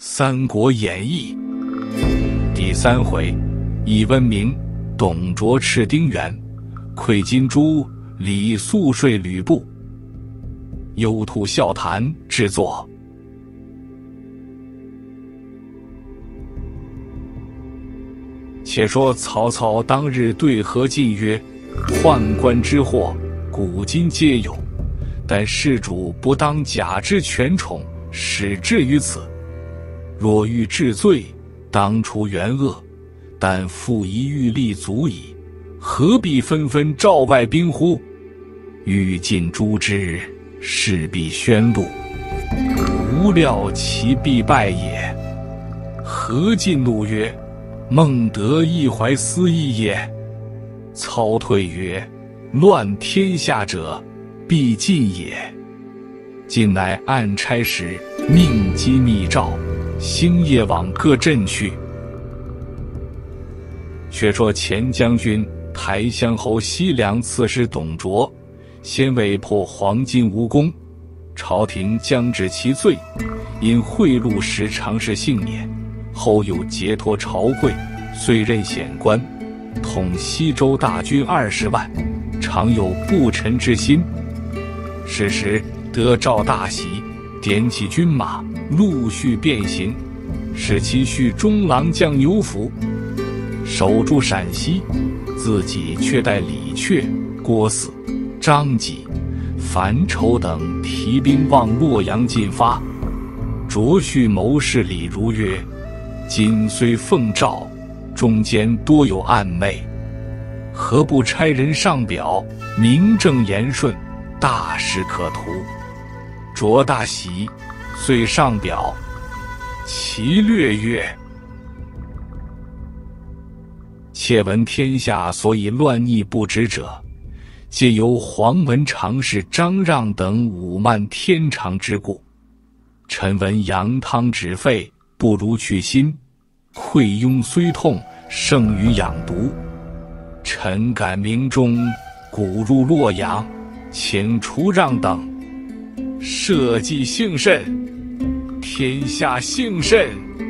三国演义》第3回，以温明，董卓赤丁原，窥金珠，李肃说吕布。幽兔笑谈制作。且说曹操当日对何进曰：宦官之祸，古今皆有，但事主不当假之权宠，使至于此。若欲治罪，当除原恶，但复一欲立足矣，何必纷纷召外兵乎？欲尽诛之，势必宣露，无料其必败也。何进怒曰：孟德亦怀私意也。操退曰：乱天下者，必尽也。进乃按差使命机密诏，星夜往各镇去。却说前将军台乡侯西凉刺史董卓，先未破黄巾无功，朝廷将治其罪，因贿赂使常侍幸免，后又节脱朝贵，遂任显官，统西州大军20万，常有不臣之心。是时得诏大喜，点起军马，陆续便行，使其续中郎将牛辅，守住陕西，自己却带李榷、郭汜、张济、樊稠等提兵往洛阳进发。卓续谋士李儒曰：今虽奉诏，中间多有暗昧，何不差人上表，名正言顺，大事可图。卓大喜，遂上表。其略曰：窃闻天下所以乱逆不止者，皆由黄门常侍张让等侮慢天长之故。臣闻羊汤止沸，不如去心，溃庸虽痛，胜于养毒。臣感明中，鼓入洛阳，请除让等，社稷幸甚，天下幸甚。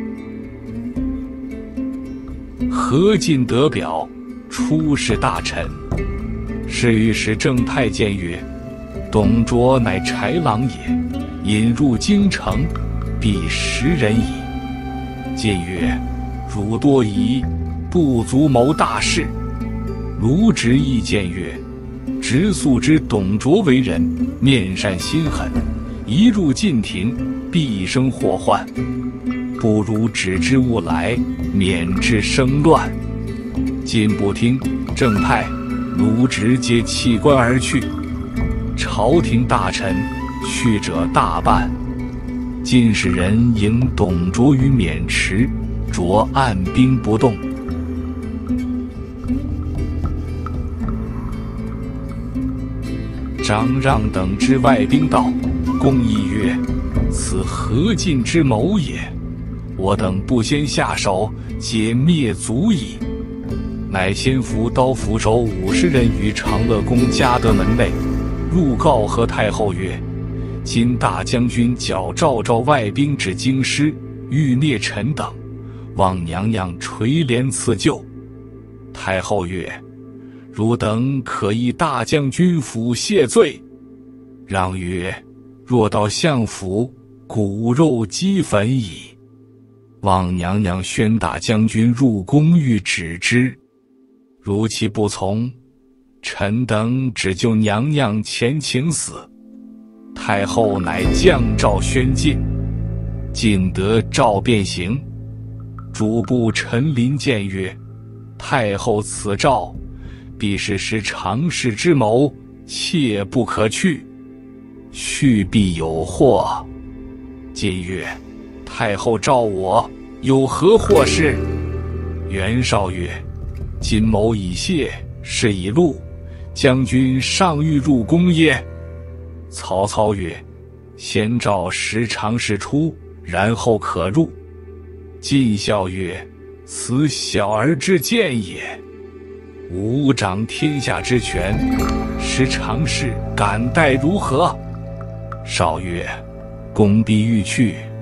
何进得表，出使大臣。是御史正太监曰：董卓乃豺狼也，引入京城，必10人矣。进曰：汝多疑，不足谋大事。卢植意见曰：直素知董卓为人，面善心狠，一入晋庭，必生祸患，不如止之勿来，免致生乱。进不听，正太、卢植皆弃官而去。朝廷大臣去者大半。进使人迎董卓于渑池，卓按兵不动。张让等知外兵到，公议曰：此何进之谋也？我等不先下手，皆灭族矣。乃先伏刀斧手50人于长乐宫嘉德门内，入告何太后曰：今大将军矫诏召外兵至京师，欲灭臣等，望娘娘垂帘赐救。太后曰：汝等可以大将军府谢罪。让曰：若到相府，骨肉齑粉矣。望娘娘宣大将军入宫欲止之。如其不从，臣等只就娘娘前请死。太后乃降诏宣禁。进得诏便行。主簿陈琳谏曰：太后此诏，必是实常侍之谋，切不可去，去必有祸。进曰：太后召我，有何祸事？袁绍曰：今谋已泄，事已露，将军尚欲入宫耶？曹操曰：先召10常侍出，然后可入。进笑曰：此小儿之见也。吾掌天下之权，10常侍敢待如何？绍曰：公必欲去，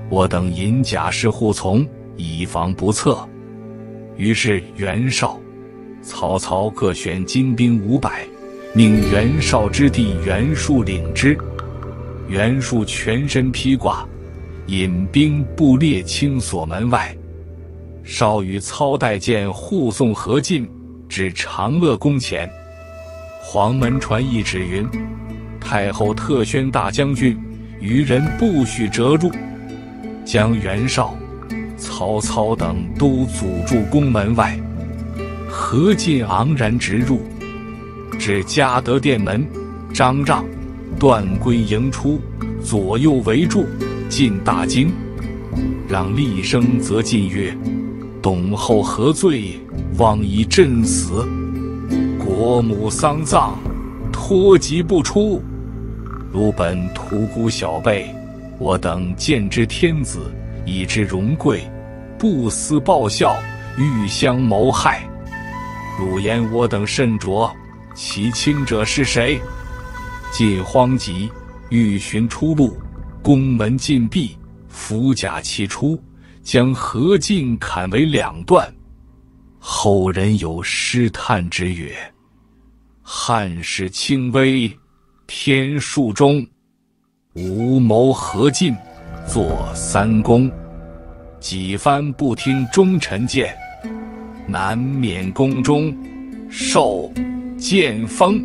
我等引甲士护从，以防不测。于是袁绍、曹操各选精兵500，命袁绍之弟袁术领之。袁术全身披挂，引兵布列青锁门外。绍与操带剑护送何进至长乐宫前。黄门传懿旨云：太后特宣大将军，余人不许折入。将袁绍、曹操等都阻住宫门外。何进昂然直入，至嘉德殿门，张让、段珪迎出，左右围住，进大惊。让厉声责进曰：董后何罪，妄以朕死？国母丧葬，托疾不出。汝本屠孤小辈，我等见之天子，以之荣贵，不思报效，欲相谋害。汝言我等甚拙，其轻者是谁？晋慌急，欲寻出路，宫门禁闭，伏甲齐出，将何进砍为2段。后人有诗叹之曰：汉室轻微，天数中，无谋何进，作3公。几番不听忠臣谏，难免宫中受剑锋。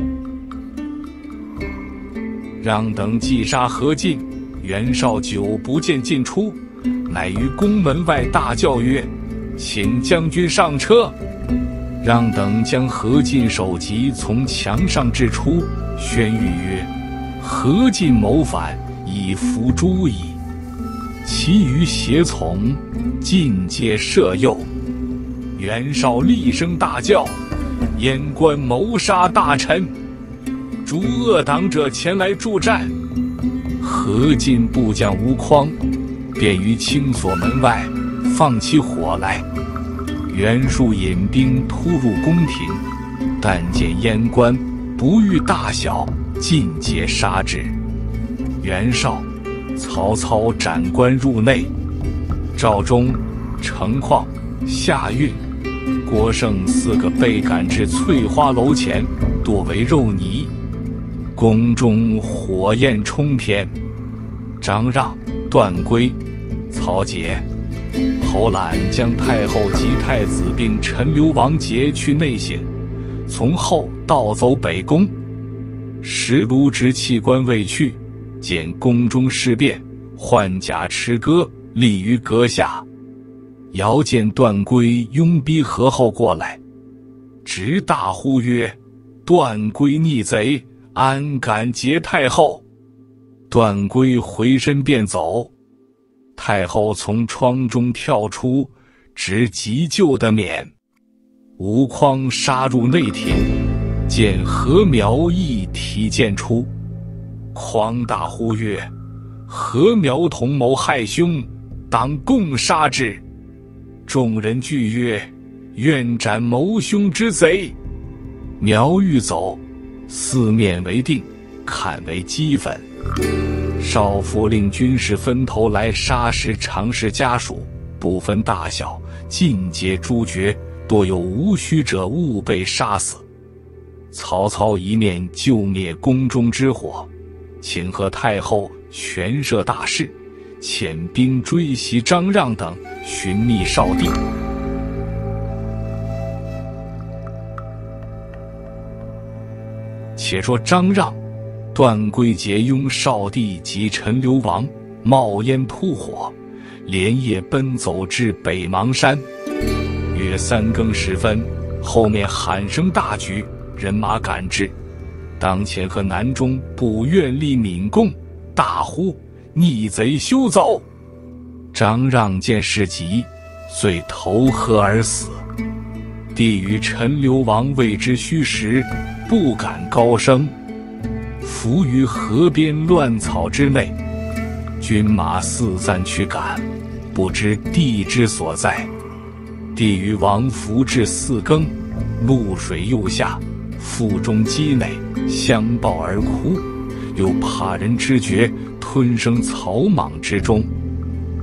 让等击杀何进，袁绍久不见进出，乃于宫门外大叫曰：请将军上车。让等将何进首级从墙上掷出，宣谕曰：何进谋反，已伏诛矣。其余胁从，尽皆赦宥。袁绍厉声大叫：燕官谋杀大臣，诸恶党者前来助战。何进部将吴匡，便于青锁门外放起火来。袁术引兵突入宫廷，但见燕官不遇大小，尽皆杀之。袁绍、曹操斩官入内。赵忠、程况、夏运、郭盛4个被赶至翠花楼前，剁为肉泥。宫中火焰冲天。张让、段珪、曹节、侯览将太后及太子并陈留王劫去内省，从后盗走北宫。时卢植弃官未去，见宫中事变，换甲持戈，立于阁下。遥见段珪拥逼何后过来，直大呼曰：段珪逆贼，安敢劫太后？段珪回身便走。太后从窗中跳出，直急救的免。吴匡杀入内廷，见何苗亦提剑出。匡大呼曰：何苗同谋害兄，当共杀之。众人惧曰：愿斩谋兄之贼。苗欲走，四面为定，砍为齑粉。少府令军士分头来杀食常侍家属，不分大小，尽皆诛绝，多有无须者误被杀死。曹操一面救灭宫中之火，请和太后权摄大事，遣兵追袭张让等，寻觅少帝。且说张让、段珪结拥少帝及陈留王，冒烟突火，连夜奔走至北邙山。约3更时分，后面喊声大举，人马赶至。当前和南中不愿立闽贡，大呼：逆贼休走！张让见事急，遂投河而死。帝与陈留王谓之虚实，不敢高声，伏于河边乱草之内。军马四散驱赶，不知地之所在。帝与王伏至4更，露水又下，腹中饥馁，相抱而哭，又怕人知觉，吞生草莽之中。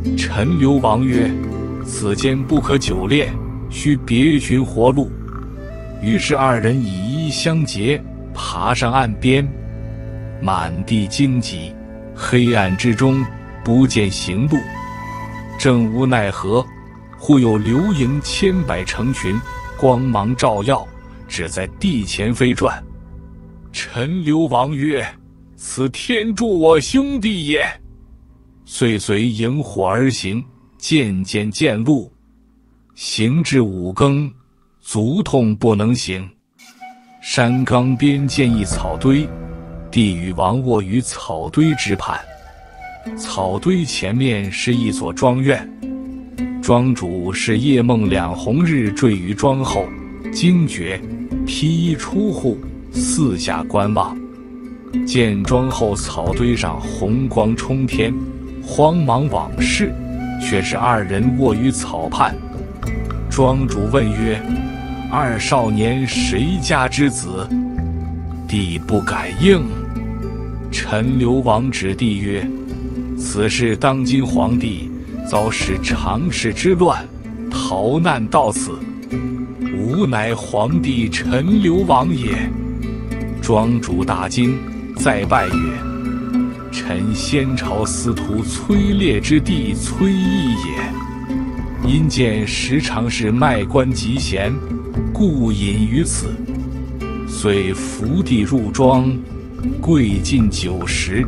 陈留王曰：“此间不可久恋，须别寻活路。”于是二人以衣相结，爬上岸边。满地荆棘，黑暗之中不见行路，正无奈何，忽有流萤千百成群，光芒照耀，只在地前飞转。陈留王曰：“此天助我兄弟也。”遂随萤火而行，渐渐见路。行至5更，足痛不能行。山冈边见一草堆，帝与王卧于草堆之畔。草堆前面是一所庄院，庄主是夜梦两红日坠于庄后，惊觉，披衣出户，四下观望。见庄后草堆上红光冲天，慌忙往视，却是二人卧于草畔。庄主问曰：“二少年谁家之子？”帝不敢应。陈留王指帝曰：“此事当今皇帝遭使常氏之乱，逃难到此，吾乃皇帝陈留王也。”庄主大惊，再拜曰：“臣先朝司徒崔烈之弟崔毅也，因见时常是卖官极闲，故隐于此。遂伏地入庄，跪尽90。”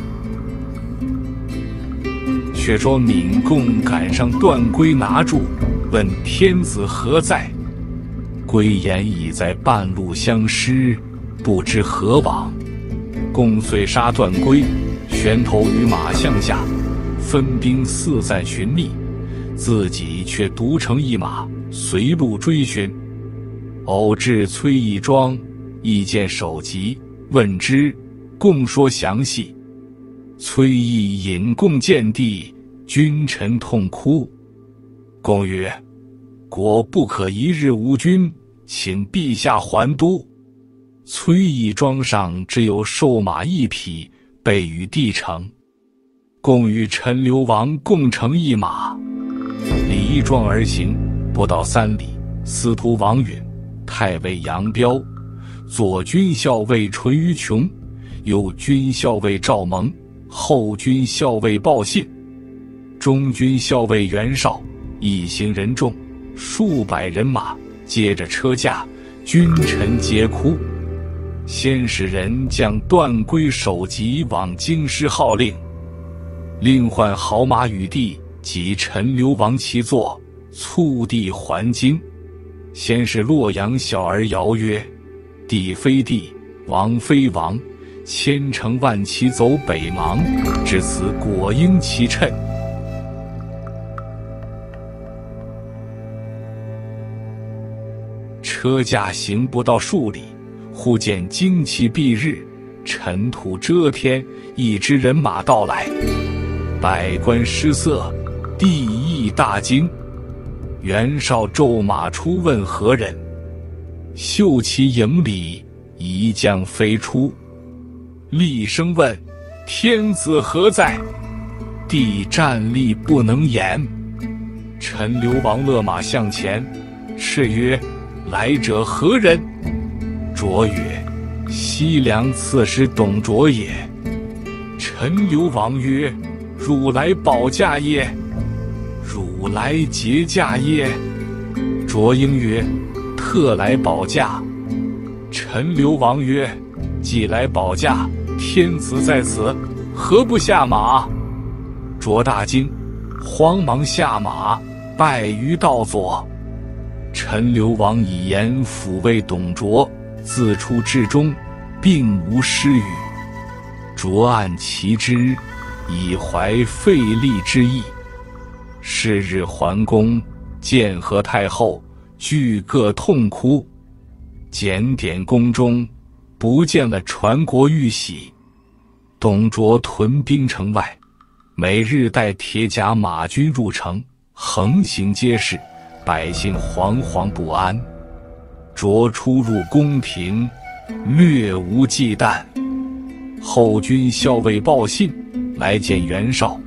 却说闵贡赶上段珪拿住，问天子何在？珪言已在半路相失，不知何往。贡遂杀段珪，悬头于马项下，分兵四散寻觅，自己却独乘一马，随路追寻。偶至崔义庄，亦见首级，问之，贡说详细。崔义引贡见帝，君臣痛哭。贡曰：“国不可一日无君，请陛下还都。”崔义庄上只有瘦马1匹，备与帝乘。贡与陈留王共乘一马，离庄而行，不到3里，司徒王允、太尉杨彪、左军校尉淳于琼、右军校尉赵蒙、后军校尉鲍信、中军校尉袁绍，一行人众，数百人马，接着车驾，君臣皆哭。先使人将段珪首级往京师号令，另换好马与帝及陈留王齐坐，促帝还京。先是洛阳小儿谣曰：“帝非帝，王非王，千乘万骑走北邙，至此果应其称。”车驾行不到数里，忽见旌旗蔽日，尘土遮天，一支人马到来，百官失色，帝亦大惊。袁绍骤马出问何人，嗅其营里，一将飞出，厉声问：“天子何在？”帝站立不能言。陈留王勒马向前，叱曰：“来者何人？”卓曰：“西凉刺史董卓也。”陈留王曰：“汝来保驾耶？”“汝来劫驾耶？”卓应曰：“特来保驾。”陈留王曰：“既来保驾，天子在此，何不下马？”卓大惊，慌忙下马，拜于道左。陈留王以言抚慰董卓，自出至终，并无失语。卓按其之，以怀费力之意。是日还宫，见何太后，俱各痛哭。检点宫中，不见了传国玉玺。董卓屯兵城外，每日带铁甲马军入城，横行街市，百姓惶惶不安。卓出入宫廷，略无忌惮。后军校尉鲍信来见袁绍，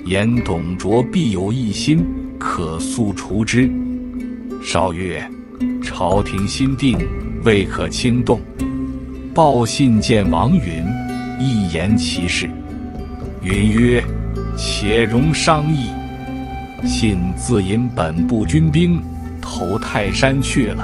言董卓必有异心，可速除之。绍曰：朝廷新定，未可轻动。报信见王允，一言其事。允曰：且容商议。信自引本部军兵投泰山去了。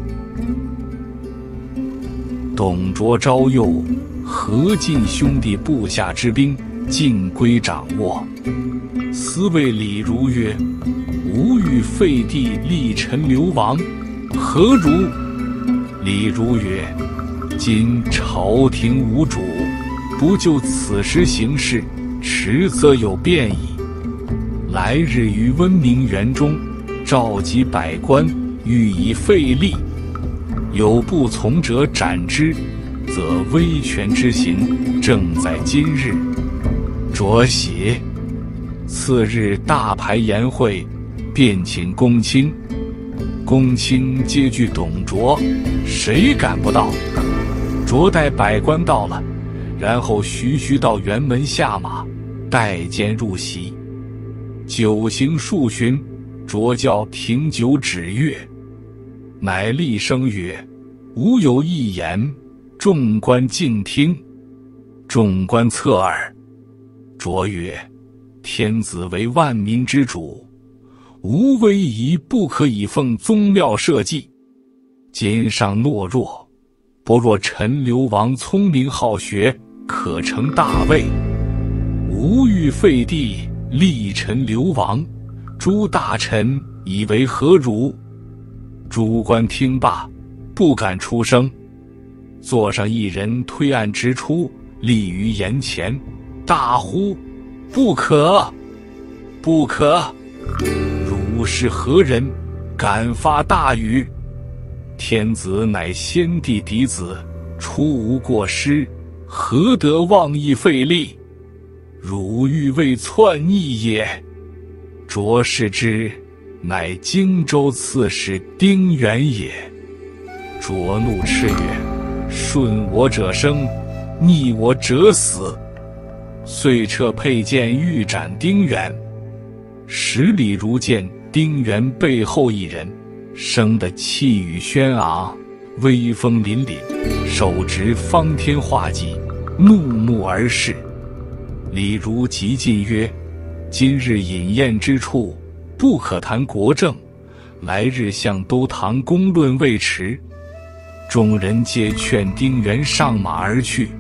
董卓招诱何进兄弟部下之兵，尽归掌握。司谓李儒曰：吾欲废帝，立陈留王，何如？李儒曰：今朝廷无主，不就此时行事，迟则有变矣。来日于温明园中，召集百官，欲以废立。有不从者斩之，则威权之行正在今日。卓喜。次日大排筵会，便请公卿。公卿皆惧董卓，谁敢不到？卓带百官到了，然后徐徐到辕门下马，带剑入席。酒行数巡，卓叫停酒止乐，乃厉声曰：吾有一言，众官静听。众官侧耳。卓曰：天子为万民之主，无威仪不可以奉宗庙社稷。今上懦弱，不若陈留王聪明好学，可成大位。吾欲废帝，立陈留王，诸大臣以为何如？诸官听罢，不敢出声。座上一人推案直出，立于檐前，大呼：不可！不可！汝是何人，敢发大语？天子乃先帝嫡子，出无过失，何得妄议废立？汝欲为篡逆也。卓视之，乃荆州刺史丁原也。卓怒斥曰：顺我者生，逆我者死。遂撤佩剑，欲斩丁原。时李儒见丁原背后一人，生得气宇轩昂，威风凛凛，手执方天画戟，怒目而视。李儒急进曰：今日饮宴之处，不可谈国政，来日向都堂公论未迟。众人皆劝丁原上马而去。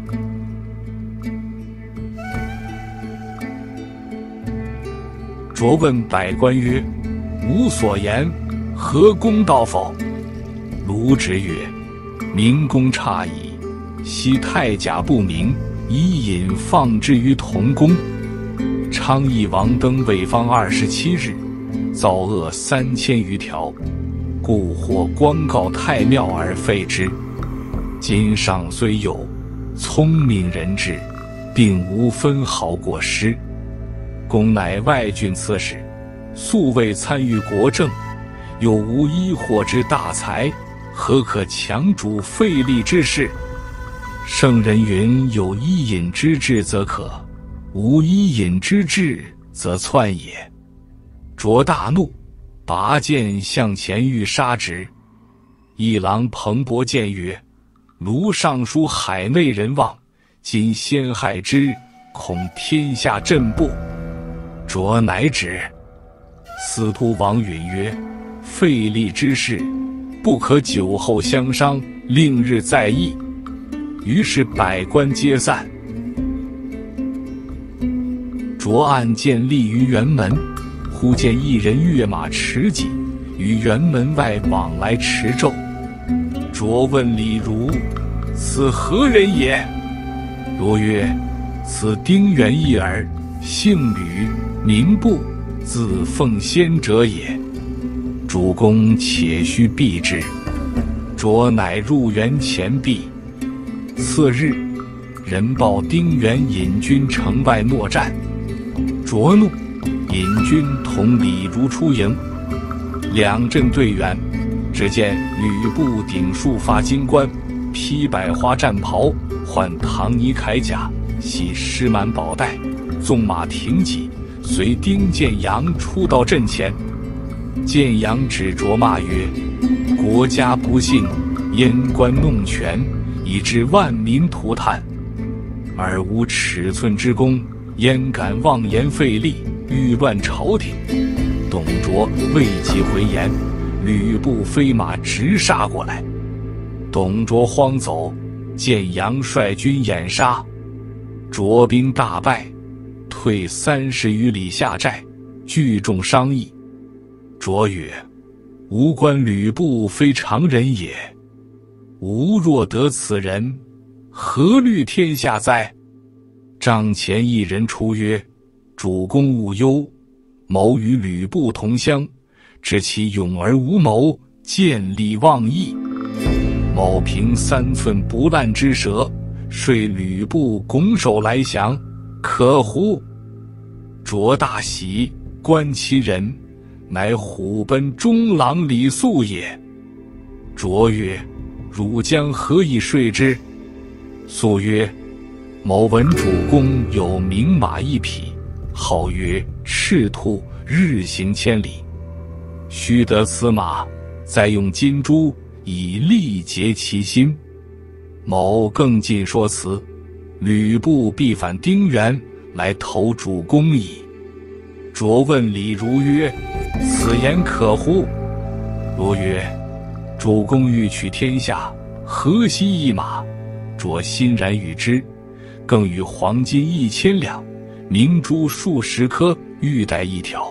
卓问百官曰：吾所言何公道否？卢直曰：明公差矣。昔太甲不明，以引放之于同宫。昌邑王登位方27日，造恶3000余条，故或光告太庙而废之。今上虽有聪明人治，并无分毫过失。公乃外郡刺史，素未参与国政，又无医祸之大才，何可强主废立之事？圣人云：有伊尹之志则可，无伊尹之志则篡也。卓大怒，拔剑向前欲杀之。一郎彭伯谏曰：卢尚书海内人望，今先害之，恐天下震怖。卓乃止。司徒王允曰：废立之事，不可久后相商，另日再议。于是百官皆散。卓案见立于辕门，忽见一人跃马持戟，于辕门外往来持胄。卓问李儒：此何人也？儒曰：此丁原一耳，姓吕，名布，字奉先者也。主公且须避之。卓乃入园前避。次日，人报丁原引军城外搦战。卓怒，引军同李儒出营。两阵对远，只见吕布顶束发金冠，披百花战袍，换唐尼铠甲，系狮满宝带，纵马挺戟， 随丁建阳出到阵前。建阳指着骂曰：国家不幸，阉官弄权，以致万民涂炭，而无尺寸之功，焉敢妄言废立，欲乱朝廷？董卓未及回言，吕布飞马直杀过来。董卓慌走，建阳率军掩杀，卓兵大败，退30余里下寨，聚众商议。卓曰：吾观吕布非常人也，吾若得此人，何虑天下哉？帐前一人出曰：主公勿忧，某与吕布同乡，知其勇而无谋，见利忘义。某凭3寸不烂之舌，说吕布拱手来降，可乎？卓大喜，观其人，乃虎贲中郎李肃也。卓曰：汝将何以说之？肃曰：某闻主公有名马1匹，号曰赤兔，日行千里。须得此马，再用金珠以力竭其心。某更尽说辞，吕布必反丁原，来投主公矣。卓问李儒曰：此言可乎？儒曰：主公欲取天下，何惜一马？卓欣然与之，更与黄金1000两，明珠数十颗，玉带1条。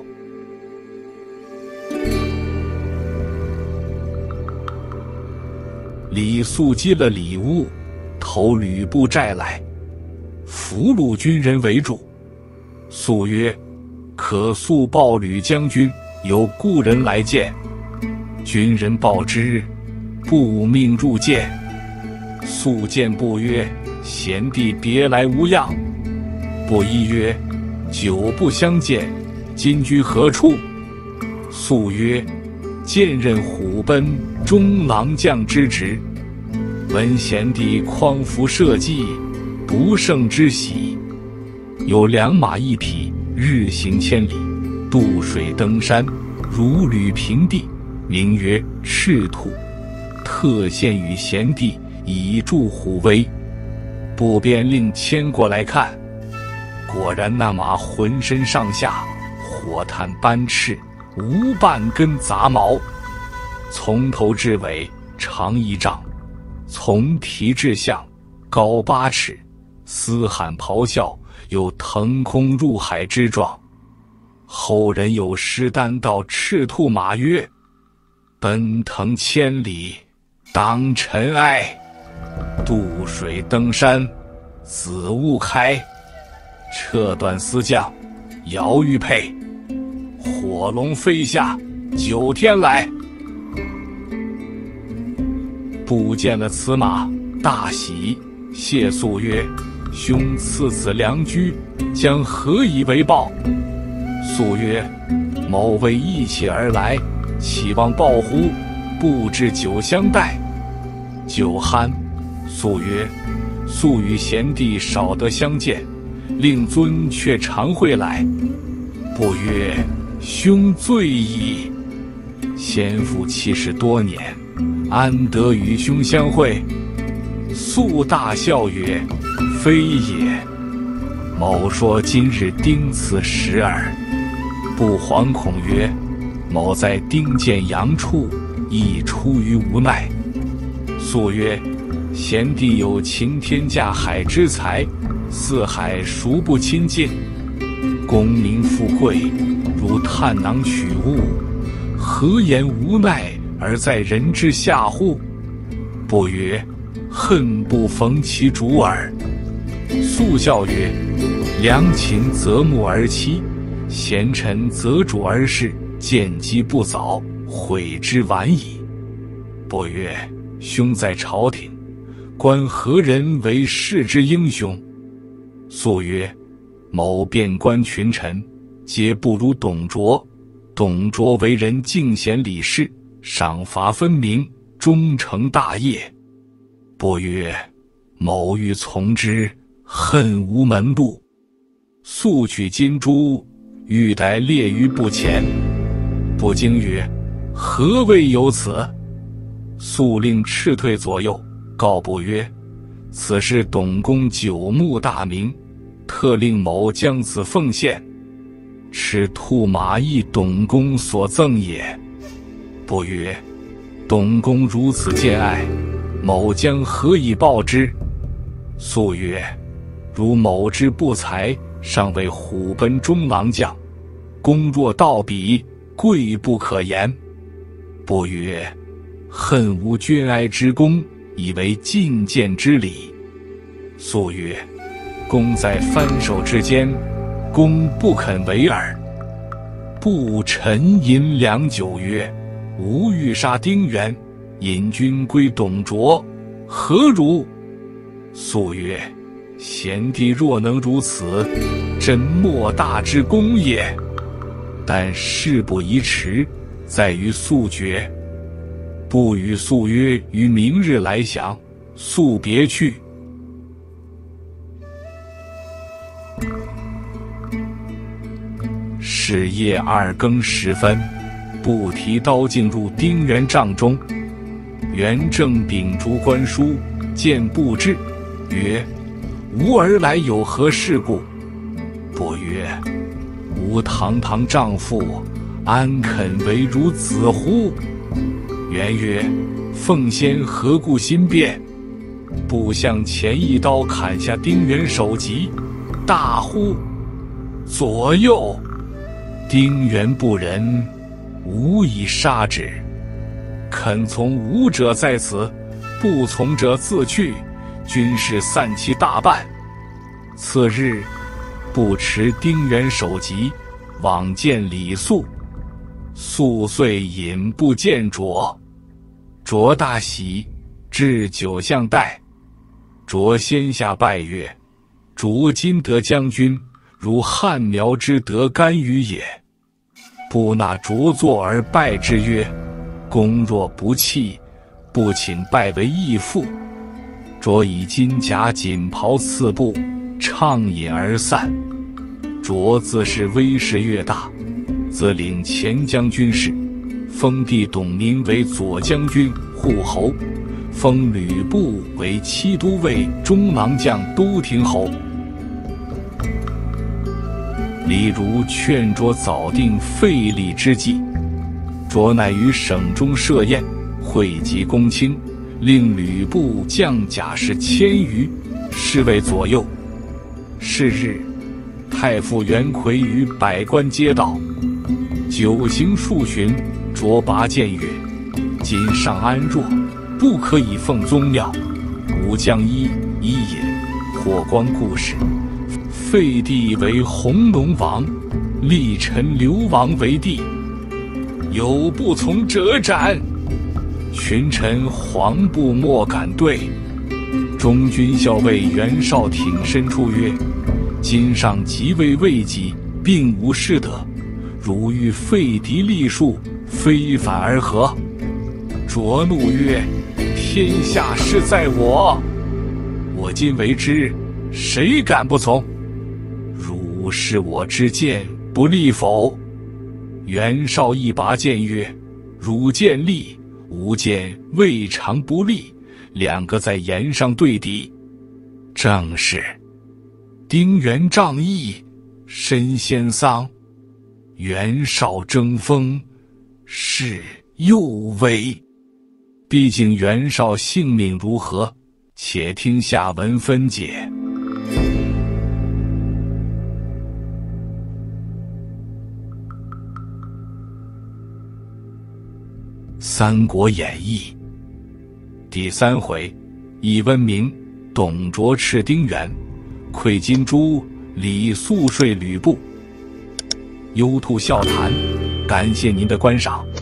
李肃接了礼物，投吕布寨来，俘虏军人为主。肃曰：可速报吕将军，有故人来见。军人报之，不命入见。肃见布曰：贤弟别来无恙。布衣曰：久不相见，今居何处？肃曰：荐任虎贲中郎将之职，闻贤弟匡扶社稷，不胜之喜。有2马1匹，日行千里，渡水登山，如履平地，名曰赤兔，特献与贤弟，以助虎威。不便令牵过来看。果然那马浑身上下火炭斑赤，无半根杂毛，从头至尾长1丈，从蹄至项高8尺，嘶喊咆哮，有腾空入海之状。后人有诗单道赤兔马曰：奔腾千里，当尘埃，渡水登山，子午开。撤断丝将，摇玉佩，火龙飞下，9天来。布见了此马，大喜，谢肃曰：兄赐此良驹，将何以为报？肃曰：某为义气而来，岂望报乎？不置酒相待。酒酣，肃曰：素与贤弟少得相见，令尊却常会来。不曰：兄醉矣。先父70多年，安得与兄相会？肃大笑曰：非也。某说今日丁此时耳。不惶恐曰：某在丁建阳处，亦出于无奈。肃曰：贤弟有擎天架海之才，四海孰不亲近？功名富贵，如探囊取物，何言无奈而在人之下乎？不曰：恨不逢其主耳。肃笑曰：良禽择木而栖，贤臣择主而事，见机不早，悔之晚矣。不曰：兄在朝廷，观何人为世之英雄？肃曰：某遍观群臣，皆不如董卓。董卓为人敬贤礼士，赏罚分明，终成大业。不曰：某欲从之，恨无门路。肃取金珠， 欲逮列于不前。不惊曰：何谓有此？肃令斥退左右，告部曰：此是董公久慕大名，特令某将此奉献，是兔马邑董公所赠也。部曰：董公如此见爱，某将何以报之？肃曰：如某之不才，尚为虎贲中郎将，公若道比，贵不可言。部曰：恨无捐哀之功，以为进谏之礼。肃曰：公在翻手之间，公不肯为耳。部沉吟良久曰：吾欲杀丁原，引军归董卓，何如？肃曰：贤弟若能如此，真莫大之功也。但事不宜迟，在于速决。部与肃约于明日来降，肃别去。是夜2更时分，部提刀进入丁原帐中。元正秉烛观书，见部至，曰：吾儿来有何事故？部曰：吾堂堂丈夫，安肯为如子乎？元曰：奉先何故心变？部向前一刀砍下丁原首级，大呼：左右！丁原不仁，吾以杀之。肯从吾者在此，不从者自去。军士散其大半。次日，部持丁原首级，往见李肃。肃遂引部见卓，卓大喜，置酒相待。卓先下拜曰：卓今得将军，如汉苗之得干羽也。部纳卓坐而拜之曰：公若不弃，不请拜为义父。卓以金甲锦袍赐部，畅饮而散。卓自是威势越大，自领前将军事，封弟董宁为左将军、护侯，封吕布为七都尉、中郎将、都亭侯。李儒劝卓早定废立之计，卓乃于省中设宴，汇集公卿，令吕布将甲士1000余，侍卫左右。是日，太傅袁奎与百官皆到。酒行数巡，卓拔谏曰：今尚安弱，不可以奉宗庙。吾将一也。霍光故事，废帝为弘农王，立陈留王为帝。有不从者斩。群臣惶怖莫敢对。中军校尉袁绍挺身出曰：今上即位未几，并无失德，如欲废嫡立庶，非反而何？卓怒曰：天下事在我，我今为之，谁敢不从？汝是我之见，不立否？袁绍一拔剑曰：汝见立，吾见未尝不立，两个在言上对敌。正是丁原仗义，身先丧；袁绍争锋，势又危。毕竟袁绍性命如何，且听下文分解。三国演义第3回，以温明，董卓斥丁原，馈金珠，李肃说吕布。优兔笑谈，感谢您的观赏。